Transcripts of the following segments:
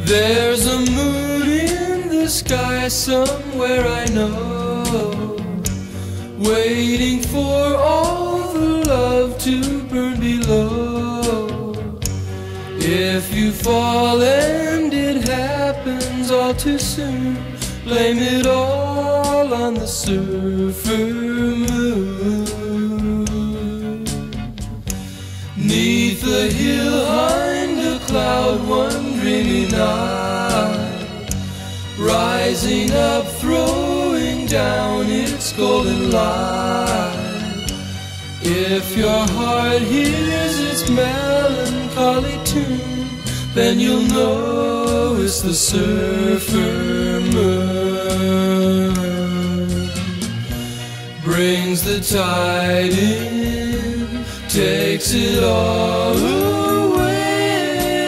There's a moon in the sky somewhere I know, waiting for all the love to burn below. If you fall and it happens all too soon, blame it all on the surfer moon. 'Neath the hill behind a cloud one dreamy night, rising up, throwing down its golden light. If your heart hears its melancholy tune, then you'll know it's the surfer moon. Brings the tide in, takes it all away,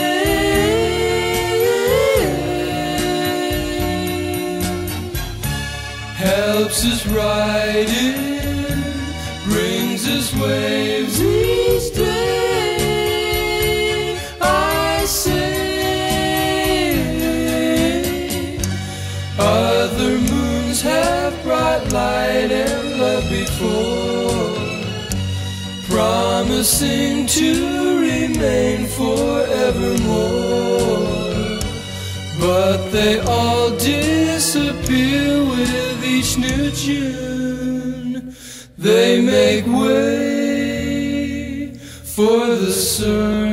helps us ride in, brings us waves each day. I say, other moons have brought light and love before, promising to remain forevermore. But they all disappear with each new June. They make way for the sun.